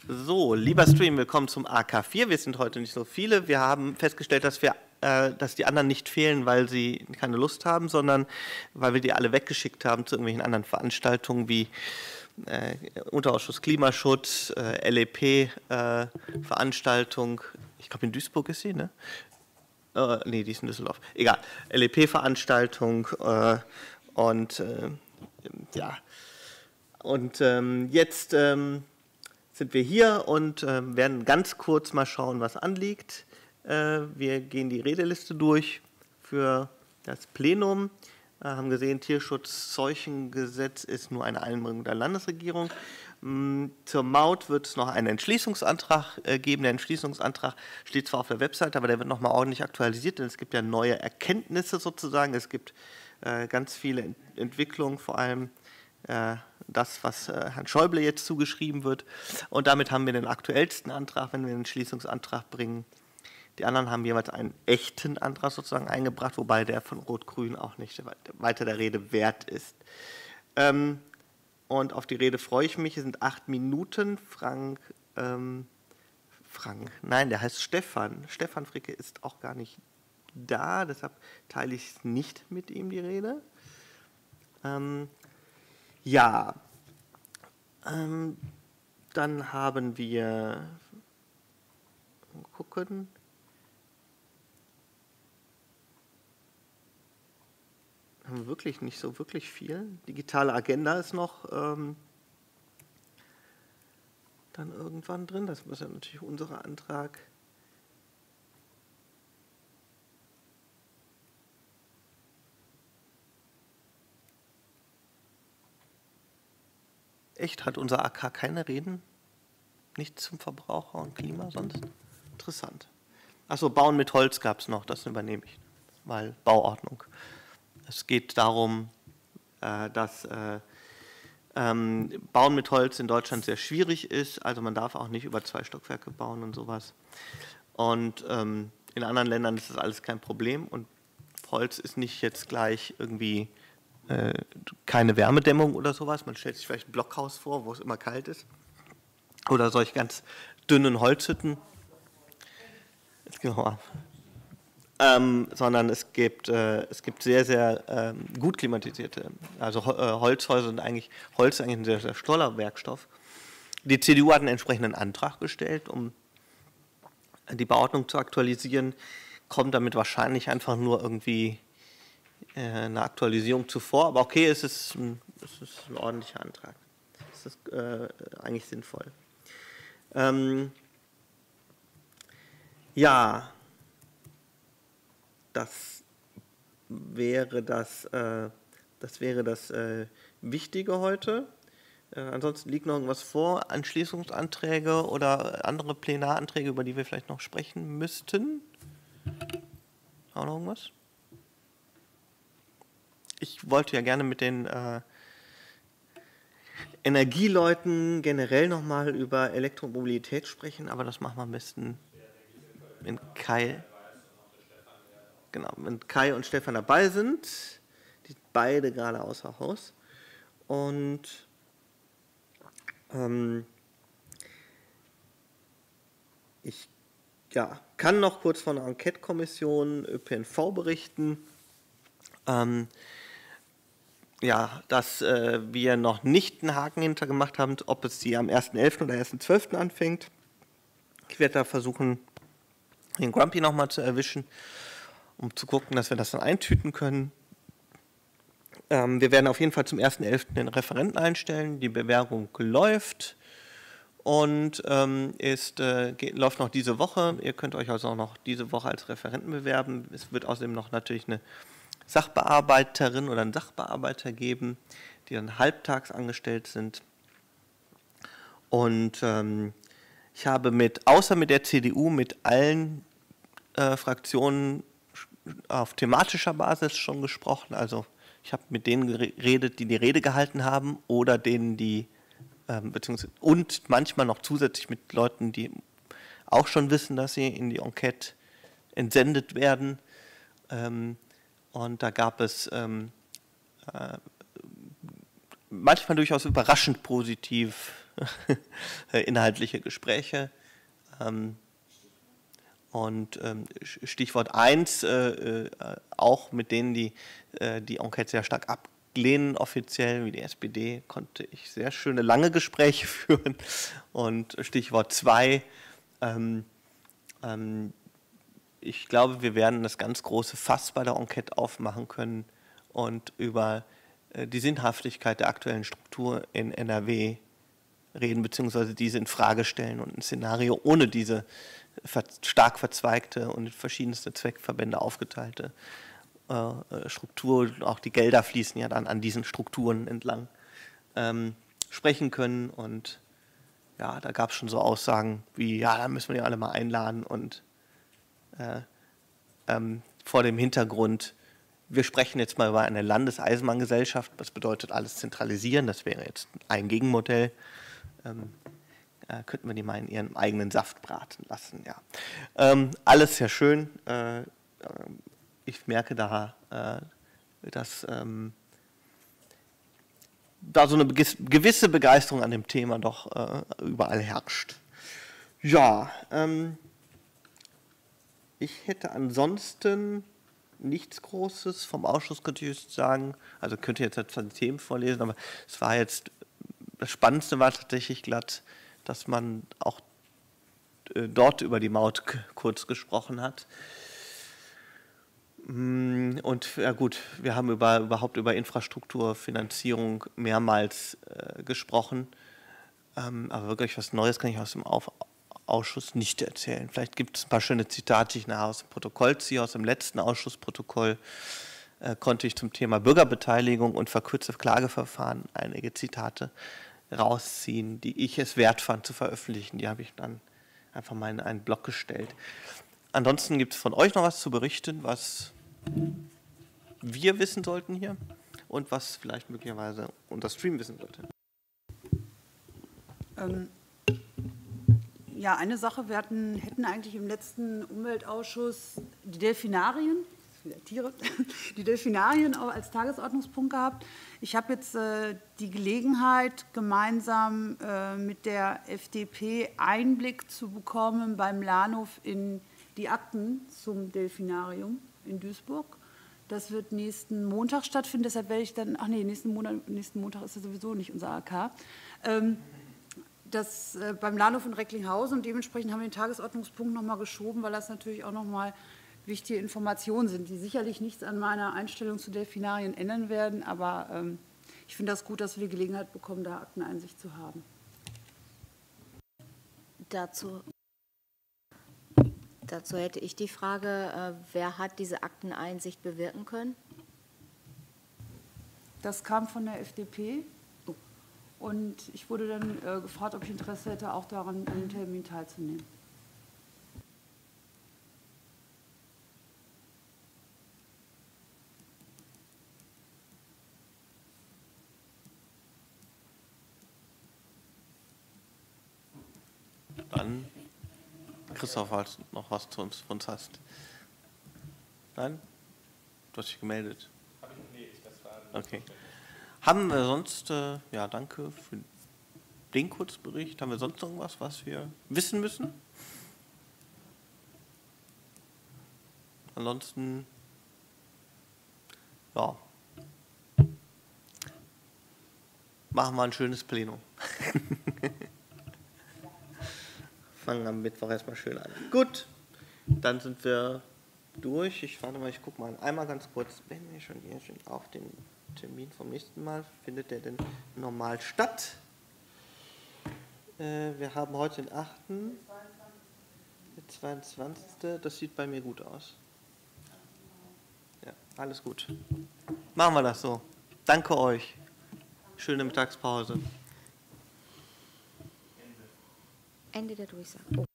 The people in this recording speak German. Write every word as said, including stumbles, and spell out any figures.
So, lieber Stream, willkommen zum A K vier. Wir sind heute nicht so viele. Wir haben festgestellt, dass, wir, äh, dass die anderen nicht fehlen, weil sie keine Lust haben, sondern weil wir die alle weggeschickt haben zu irgendwelchen anderen Veranstaltungen wie äh, Unterausschuss Klimaschutz, äh, L E P-Veranstaltung. Äh, ich glaube, in Duisburg ist sie, ne? Äh, nee, die ist in Düsseldorf. Egal. L E P-Veranstaltung äh, und äh, ja. Und ähm, jetzt ähm, sind wir hier und äh, werden ganz kurz mal schauen, was anliegt. Äh, wir gehen die Redeliste durch für das Plenum. Wir haben gesehen, Tierschutzseuchengesetz ist nur eine Einbringung der Landesregierung. Ähm, zur Maut wird es noch einen Entschließungsantrag äh, geben. Der Entschließungsantrag steht zwar auf der Webseite, aber der wird nochmal ordentlich aktualisiert, denn es gibt ja neue Erkenntnisse sozusagen. Es gibt äh, ganz viele Ent Entwicklungen, vor allem äh, das, was äh, Herrn Schäuble jetzt zugeschrieben wird. Und damit haben wir den aktuellsten Antrag, wenn wir einen Entschließungsantrag bringen. Die anderen haben jeweils einen echten Antrag sozusagen eingebracht, wobei der von Rot-Grün auch nicht weiter der Rede wert ist. Ähm, und auf die Rede freue ich mich. Es sind acht Minuten. Frank, ähm, Frank, nein, der heißt Stefan. Stefan Fricke ist auch gar nicht da, deshalb teile ich nicht mit ihm die Rede. Ähm, Ja, ähm, dann haben wir, mal gucken, haben wir wirklich nicht so wirklich viel. Digitale Agenda ist noch ähm, dann irgendwann drin, das ist ja natürlich unser Antrag. Echt, hat unser A K keine Reden? Nichts zum Verbraucher und Klima sonst? Interessant. Achso, Bauen mit Holz gab es noch, das übernehme ich, weil Bauordnung. Es geht darum, äh, dass äh, ähm, Bauen mit Holz in Deutschland sehr schwierig ist, also man darf auch nicht über zwei Stockwerke bauen und sowas. Und ähm, in anderen Ländern ist das alles kein Problem und Holz ist nicht jetzt gleich irgendwie keine Wärmedämmung oder sowas. Man stellt sich vielleicht ein Blockhaus vor, wo es immer kalt ist. Oder solche ganz dünnen Holzhütten. Genau. Ähm, sondern es gibt, äh, es gibt sehr, sehr ähm, gut klimatisierte, also äh, Holzhäuser sind eigentlich, Holz ist eigentlich ein sehr, sehr toller Werkstoff. Die C D U hat einen entsprechenden Antrag gestellt, um die Bauordnung zu aktualisieren, kommt damit wahrscheinlich einfach nur irgendwie eine Aktualisierung zuvor, aber okay, es ist ein, es ist ein ordentlicher Antrag. Es ist äh, eigentlich sinnvoll. Ähm, ja, das wäre das, äh, das, wäre das äh, Wichtige heute. Äh, ansonsten liegt noch irgendwas vor, Entschließungsanträge oder andere Plenaranträge, über die wir vielleicht noch sprechen müssten. Auch noch irgendwas? Ich wollte ja gerne mit den äh, Energieleuten generell nochmal über Elektromobilität sprechen, aber das machen wir am besten, wenn Kai, genau, wenn Kai und Stefan dabei sind, die sind beide gerade außer Haus. Und ähm, ich ja, kann noch kurz von der Enquete-Kommission Ö P N V berichten. Ähm, Ja, dass äh, wir noch nicht einen Haken hinter gemacht haben, ob es die am ersten elften oder ersten zwölften anfängt. Ich werde da versuchen, den Grumpy nochmal zu erwischen, um zu gucken, dass wir das dann eintüten können. Ähm, wir werden auf jeden Fall zum ersten elften den Referenten einstellen. Die Bewerbung läuft und ähm, ist, äh, geht, läuft noch diese Woche. Ihr könnt euch also auch noch diese Woche als Referenten bewerben. Es wird außerdem noch natürlich eine Sachbearbeiterin oder einen Sachbearbeiter geben, die dann halbtags angestellt sind. Und ähm, ich habe mit, außer mit der C D U, mit allen äh, Fraktionen auf thematischer Basis schon gesprochen. Also ich habe mit denen geredet, die die Rede gehalten haben oder denen, die, ähm, beziehungsweise und manchmal noch zusätzlich mit Leuten, die auch schon wissen, dass sie in die Enquete entsendet werden. Ähm, Und da gab es ähm, äh, manchmal durchaus überraschend positiv inhaltliche Gespräche. Ähm, und ähm, Stichwort eins, äh, auch mit denen, die äh, die Enquete sehr stark ablehnen, offiziell, wie die S P D, konnte ich sehr schöne, lange Gespräche führen. Und Stichwort zwei, ähm, ähm, ich glaube, wir werden das ganz große Fass bei der Enquete aufmachen können und über äh, die Sinnhaftigkeit der aktuellen Struktur in N R W reden, beziehungsweise diese in Frage stellen und ein Szenario ohne diese ver stark verzweigte und in verschiedenste Zweckverbände aufgeteilte äh, Struktur, auch die Gelder fließen ja dann an diesen Strukturen entlang, ähm, sprechen können. Und ja, da gab es schon so Aussagen wie, ja, da müssen wir ja alle mal einladen und äh, ähm, vor dem Hintergrund, wir sprechen jetzt mal über eine Landeseisenbahngesellschaft, das bedeutet alles zentralisieren, das wäre jetzt ein Gegenmodell. Ähm, äh, könnten wir die mal in ihren eigenen Saft braten lassen. Ja. Ähm, alles sehr schön. Äh, ich merke da, äh, dass ähm, da so eine gewisse Begeisterung an dem Thema doch äh, überall herrscht. Ja, ähm, ich hätte ansonsten nichts Großes. Vom Ausschuss könnte ich jetzt sagen, also könnte ich jetzt die Themen vorlesen, aber es war jetzt, das Spannendste war tatsächlich glatt, dass man auch äh, dort über die Maut kurz gesprochen hat. Und ja gut, wir haben über, überhaupt über Infrastrukturfinanzierung mehrmals äh, gesprochen, ähm, aber wirklich was Neues kann ich aus dem Auf Ausschuss nicht erzählen. Vielleicht gibt es ein paar schöne Zitate, die ich nachher aus dem Protokoll ziehe. Aus dem letzten Ausschussprotokoll äh, konnte ich zum Thema Bürgerbeteiligung und verkürzte Klageverfahren einige Zitate rausziehen, die ich es wert fand zu veröffentlichen. Die habe ich dann einfach mal in einen Blog gestellt. Ansonsten gibt es von euch noch was zu berichten, was wir wissen sollten hier und was vielleicht möglicherweise unser Stream wissen sollte. Ähm, ja, eine Sache, wir hatten, hätten eigentlich im letzten Umweltausschuss die Delfinarien, wieder Tiere, die Delfinarien auch als Tagesordnungspunkt gehabt. Ich habe jetzt äh, die Gelegenheit, gemeinsam äh, mit der F D P Einblick zu bekommen beim Lahnhof in die Akten zum Delfinarium in Duisburg. Das wird nächsten Montag stattfinden, deshalb werde ich dann, ach nee, nächsten, Monat, nächsten Montag ist das sowieso nicht unser A K. Ähm, das äh, beim Lahnhof in Recklinghausen, und dementsprechend haben wir den Tagesordnungspunkt nochmal geschoben, weil das natürlich auch nochmal wichtige Informationen sind, die sicherlich nichts an meiner Einstellung zu Delfinarien ändern werden, aber ähm, ich finde das gut, dass wir die Gelegenheit bekommen, da Akteneinsicht zu haben. Dazu, dazu hätte ich die Frage, äh, wer hat diese Akteneinsicht bewirken können? Das kam von der F D P. Und ich wurde dann äh, gefragt, ob ich Interesse hätte, auch daran, an dem Termin teilzunehmen. Dann, Christoph, falls du noch was zu uns, uns hast. Nein? Du hast dich gemeldet. Nee, ich, das war okay. Haben wir sonst, äh, ja, danke für den Kurzbericht. Haben wir sonst noch irgendwas, was wir wissen müssen? Ansonsten, ja, machen wir ein schönes Plenum. Fangen am Mittwoch erstmal schön an. Gut, dann sind wir durch. Ich warte mal, ich gucke mal einmal ganz kurz, wenn wir schon hier sind, auf den Termin vom nächsten Mal. Findet der denn normal statt? Äh, wir haben heute den achten Der zweiundzwanzigste Das sieht bei mir gut aus. Ja, alles gut. Machen wir das so. Danke euch. Schöne Mittagspause. Ende der Durchsage. Oh.